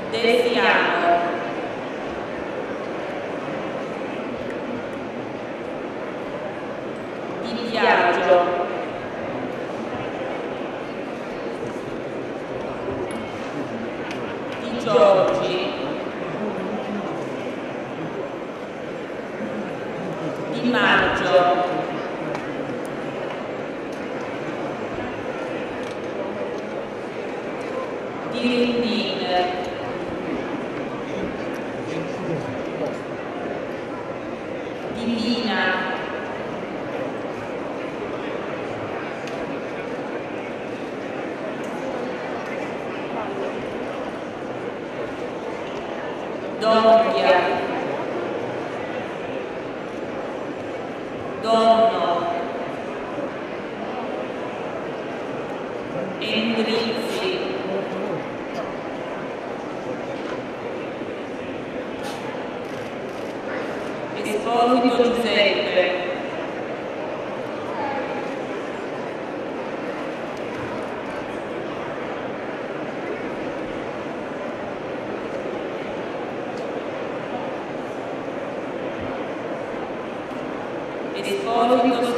Desiano, Di Biagio, Di Giorgi, Di Maggio, Di Rindin, Di Lina, Doppia, Donno, Endrizzi, Esposito Giuseppe, Esposito